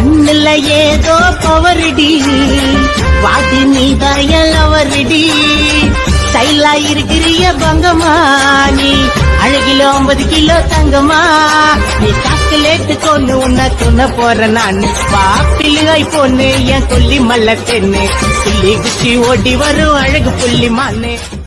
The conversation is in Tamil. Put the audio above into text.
கண்ணுல ஏதோ பவர்டி வாதி நீதாயலவர்டி ஸ்டைலா இருக்கிறிய பங்கமா நீ அழகிலோ 50 கிலோ தங்கமா நீ சாக்லேட் கொண்டு உன்ன துண போற நான் பாப்பிலாய் பொண்ணு என் கொல்லி மல்ல தென்னு சொல்லி குச்சி ஓடி வரும் அழகு புள்ளி மானே